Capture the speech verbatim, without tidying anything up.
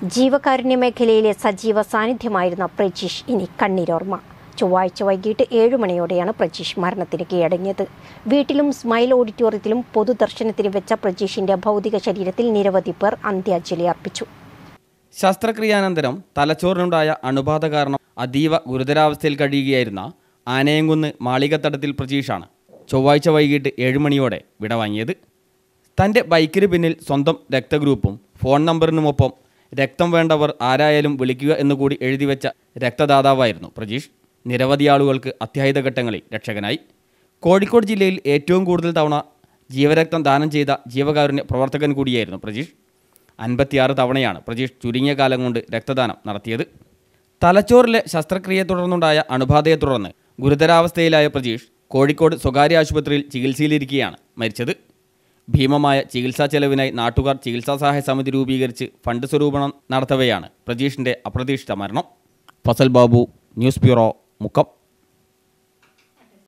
ജീവകാരുണ്യ മേഖലയിലെ സജീവ സാന്നിധ്യമായിരുന്ന പ്രജീഷ് ഇനി കണ്ണീരോർമ്മ. ചൊവ്വാഴ്ച വൈകിട്ട് ഏഴു മണിയോടെയാണ് പ്രജീഷ് മരണത്തിന് കീഴടങ്ങിയത്. വീട്ടിലും സ്മൈൽ ഓഡിറ്റോറിയത്തിലും പൊതുദർശനത്തിന് വെച്ച പ്രജീഷിന്റെ ഭൗതിക ശരീരത്തിൽ നിരവധി പേർ അന്ത്യാഞ്ജലി അർപ്പിച്ചു. ശസ്ത്രക്രിയാനന്തരം തലച്ചോറിനുണ്ടായ അണുബാധ കാരണം അതീവ ഗുരുതരാവസ്ഥയിൽ കഴിയുകയായിരുന്ന ആനയംകുന്ന് മാളികത്തടത്തിൽ പ്രജീഷാണ് ചൊവ്വാഴ്ച വൈകിട്ട് ഏഴു മണിയോടെ വിടവാങ്ങിയത്. തൻ്റെ ബൈക്കിന് പിന്നിൽ സ്വന്തം രക്തഗ്രൂപ്പും ഫോൺ നമ്പറിനുമൊപ്പം രക്തം വേണ്ടവർ ആരായാലും വിളിക്കുക എന്നുകൂടി എഴുതിവെച്ച രക്തദാതാവായിരുന്നു പ്രജീഷ്. നിരവധി ആളുകൾക്ക് അത്യാഹിത ഘട്ടങ്ങളിൽ രക്ഷകനായി. കോഴിക്കോട് ജില്ലയിൽ ഏറ്റവും കൂടുതൽ തവണ ജീവരക്തം ദാനം ചെയ്ത ജീവകാരുണ്യ പ്രവർത്തകൻ കൂടിയായിരുന്നു പ്രജീഷ്. അൻപത്തിയാറ് തവണയാണ് പ്രജീഷ് ചുരുങ്ങിയ കാലം കൊണ്ട് രക്തദാനം നടത്തിയത്. തലച്ചോറിലെ ശസ്ത്രക്രിയയെ തുടർന്നുണ്ടായ അണുബാധയെ തുടർന്ന് ഗുരുതരാവസ്ഥയിലായ പ്രജീഷ് കോഴിക്കോട് സ്വകാര്യ ആശുപത്രിയിൽ ചികിത്സയിലിരിക്കെയാണ് മരിച്ചത്. ഭീമമായ ചികിത്സാ ചെലവിനായി നാട്ടുകാർ ചികിത്സാ സഹായ സമിതി രൂപീകരിച്ച് ഫണ്ട് സ്വരൂപണം നടത്തവെയാണ് പ്രജീഷിൻ്റെ അപ്രതീക്ഷിത മരണം. Fazal Babu, news bureau, Mukkam.